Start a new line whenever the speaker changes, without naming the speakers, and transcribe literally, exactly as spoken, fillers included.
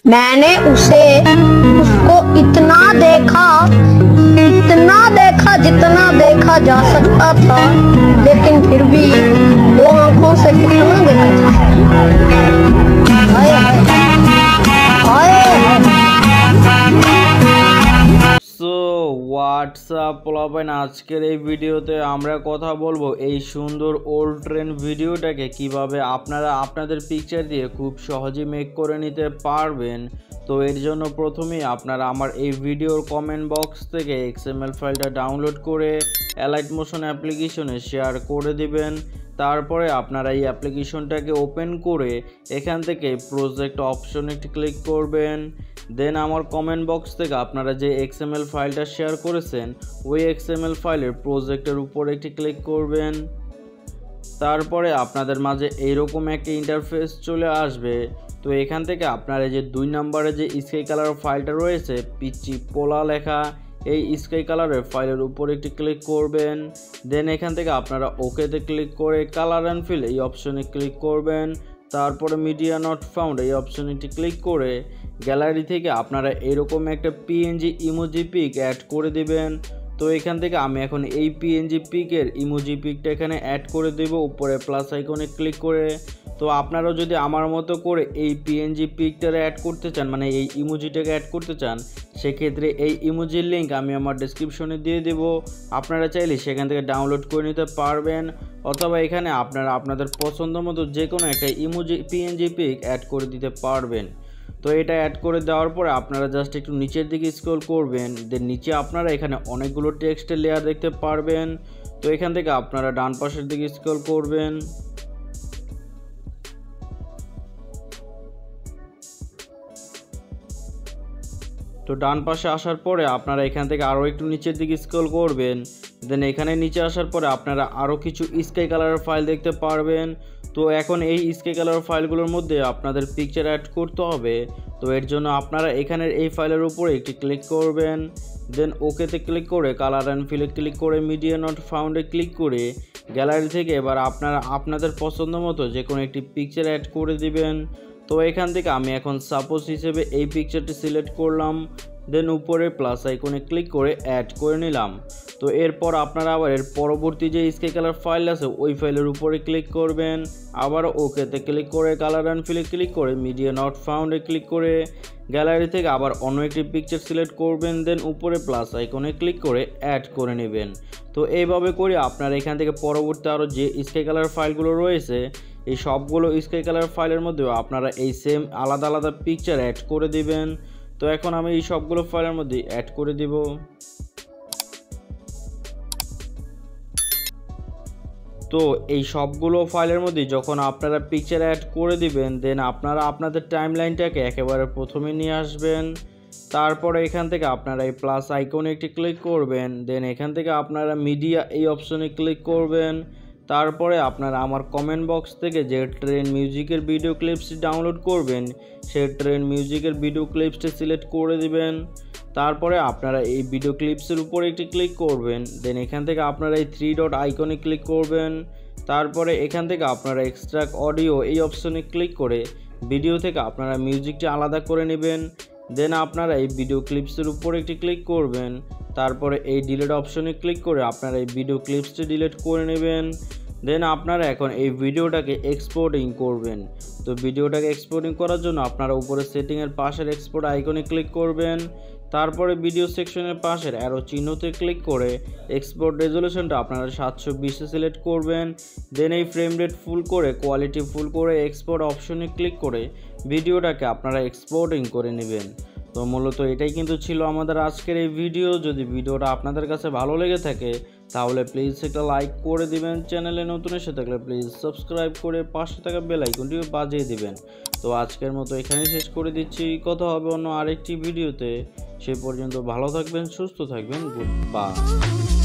मैंने उसे उसको इतना देखा इतना देखा जितना देखा जा सकता था, लेकिन फिर भी दो आंखों से कितना देखा
सो হোয়াটসঅ্যাপ পোলাপাইন আজকের এই ভিডিওতে আমরা কথা বলবো এই সুন্দর ওল্ড ট্রেন ভিডিওটাকে কিভাবে আপনারা আপনাদের পিকচার দিয়ে খুব সহজে মেক করে নিতে পারবেন। তো এর জন্য প্রথমেই আপনারা আমার এই ভিডিওর কমেন্ট বক্স থেকে এক্সএমএল ফাইলটা ডাউনলোড করে অ্যালাইট মোশন অ্যাপ্লিকেশনে শেয়ার করে দিবেন। তারপরে আপনারা এই অ্যাপ্লিকেশনটাকে ওপেন করে এখান থেকে প্রজেক্ট অপশনে একটি ক্লিক করবেন। দেন আমার কমেন্ট বক্স থেকে আপনারা যে এক্সএমএল ফাইলটা শেয়ার করেছেন ওই এক্সএমএল ফাইলের প্রজেক্টের উপর একটি ক্লিক করবেন। তারপরে আপনাদের মাঝে এইরকম একটা ইন্টারফেস চলে আসবে। তো এখান থেকে আপনারা যে দুই নম্বরে যে স্কাই কালার ফাইলটা রয়েছে পিচি পোলা লেখা, এই স্কাই কালারের ফাইলের উপর একটি ক্লিক করবেন। দেন এখান থেকে আপনারা ওকেতে ক্লিক করে কালার অ্যান্ড ফিল এই অপশনে ক্লিক করবেন। তারপরে মিডিয়া নট ফাউন্ড এই অপশনটি ক্লিক করে গ্যালারি থেকে আপনারা এরকম একটা পিএনজি ইমোজি পিক অ্যাড করে দিবেন। তো এখান থেকে আমি এখন এই পিএনজি পিকের ইমোজি পিকটা এখানে অ্যাড করে দেব উপরে প্লাস আইকনে ক্লিক করে। তো আপনারাও যদি আমার মতো করে এই পিএনজি পিকটারে অ্যাড করতে চান, মানে এই ইমোজিটাকে অ্যাড করতে চান, সেক্ষেত্রে এই ইমোজির লিঙ্ক আমি আমার ডেসক্রিপশনে দিয়ে দেব। আপনারা চাইলে সেখান থেকে ডাউনলোড করে নিতে পারবেন, অথবা এখানে আপনারা আপনাদের পছন্দ মতো যে কোনো একটা ইমোজি পিএনজি পিক অ্যাড করে দিতে পারবেন। তো এটা অ্যাড করে দেওয়ার পরে আপনারা জাস্ট একটু নিচের দিকে স্ক্রল করবেন। দেন নিচে আপনারা এখানে অনেকগুলো টেক্সটের লেয়ার দেখতে পারবেন। তো এখান থেকে আপনারা ডান পাশের দিকে স্ক্রল করবেন। তো ডান পাশে আসার পরে আপনারা এখান থেকে আরও একটু নিচের দিকে স্ক্রল করবেন। দেন এখানে নিচে আসার পরে আপনারা আরও কিছু স্কাই কালারের ফাইল দেখতে পারবেন। তো এখন এই স্কাই কালার ফাইলগুলোর মধ্যে আপনাদের পিকচার অ্যাড করতে হবে। তো এর জন্য আপনারা এখানের এই ফাইলের উপরে একটি ক্লিক করবেন। দেন ওকেতে ক্লিক করে কালার অ্যান্ড ফিলে ক্লিক করে মিডিয়া নট ফাউন্ডে ক্লিক করে গ্যালারি থেকে এবার আপনারা আপনাদের পছন্দ মতো যে কোনো একটি পিকচার অ্যাড করে দিবেন। তো এখান থেকে আমি এখন সাপোজ হিসেবে এই পিকচারটি সিলেক্ট করলাম। দেন উপরে প্লাস আইকনে ক্লিক করে অ্যাড করে নিলাম। তো এরপর আপনারা আবার এর পরবর্তী যে স্কাই কালার ফাইল আছে ওই ফাইলের উপরে ক্লিক করবেন। আবার ওকেতে ক্লিক করে কালার অ্যান্ড ফিলে ক্লিক করে মিডিয়া নট ফাউন্ডে ক্লিক করে গ্যালারি থেকে আবার অন্য একটি পিকচার সিলেক্ট করবেন। দেন উপরে প্লাস আইকনে ক্লিক করে অ্যাড করে নেবেন। তো এইভাবে করে আপনারা এখান থেকে পরবর্তী আরও যে স্কাই কালার ফাইলগুলো রয়েছে এই সবগুলো স্কাই কালার ফাইলের মধ্যেও আপনারা এই সেম আলাদা আলাদা পিকচার অ্যাড করে দিবেন। তো এখন আমি এই সবগুলো ফাইলের মধ্যে অ্যাড করে দিব। তো এই সবগুলো ফাইলের মধ্যে যখন আপনারা পিকচার অ্যাড করে দিবেন দেন আপনারা আপনাদের টাইমলাইনটাকে একেবারে প্রথমে নিয়ে আসবেন। তারপরে এখান থেকে আপনারা এই প্লাস আইকনে একটি ক্লিক করবেন। দেন এখান থেকে আপনারা মিডিয়া এই অপশনে ক্লিক করবেন। তারপরে আপনারা আমার কমেন্ট বক্স থেকে যে ট্রেন মিউজিকের ভিডিও ক্লিপসটি ডাউনলোড করবেন সেই ট্রেন মিউজিকের ভিডিও ক্লিপসটি সিলেক্ট করে দিবেন। তারপরে আপনারা এই ভিডিও ক্লিপসের উপর একটি ক্লিক করবেন। দেন এখান থেকে আপনারা এই থ্রি ডট আইকনে ক্লিক করবেন। তারপরে এখান থেকে আপনারা এক্সট্রাক্ট অডিও এই অপশনে ক্লিক করে ভিডিও থেকে আপনারা মিউজিকটি আলাদা করে নেবেন। দেন আপনারা এই ভিডিও ক্লিপসের উপর একটি ক্লিক করবেন। তারপরে এই ডিলিট অপশনে ক্লিক করে আপনারা এই ভিডিও ক্লিপসটি ডিলিট করে নেবেন। দেন আপনারা এখন এই ভিডিওটাকে এক্সপোর্টিং করবেন। তো ভিডিওটাকে এক্সপোর্টিং করার জন্য আপনারা উপরে সেটিংয়ের পাশের এক্সপোর্ট আইকনে ক্লিক করবেন। তারপরে ভিডিও সেকশনের পাশের অ্যারো চিহ্নতে ক্লিক করে এক্সপোর্ট রেজলিউশনটা আপনারা সাতশো বিশে সিলেক্ট করবেন। দেন এই ফ্রেম রেট ফুল করে কোয়ালিটি ফুল করে এক্সপোর্ট অপশনে ক্লিক করে ভিডিওটাকে আপনারা এক্সপোর্টিং করে নেবেন। তো মূলত এটাই কিন্তু ছিল আমাদের আজকের এই ভিডিও। যদি ভিডিওটা আপনাদের কাছে ভালো লেগে থাকে তাহলে প্লিজ একটা লাইক করে দিবেন। চ্যানেলে নতুন এসে থাকলে প্লিজ সাবস্ক্রাইব করে পাশে থাকা বেল আইকনটিও বাজিয়ে দিবেন। তো আজকের মতো এখানেই শেষ করে দিচ্ছি। কথা হবে অন্য আরেকটি ভিডিওতে। সে পর্যন্ত ভালো থাকবেন, সুস্থ থাকবেন। Good by.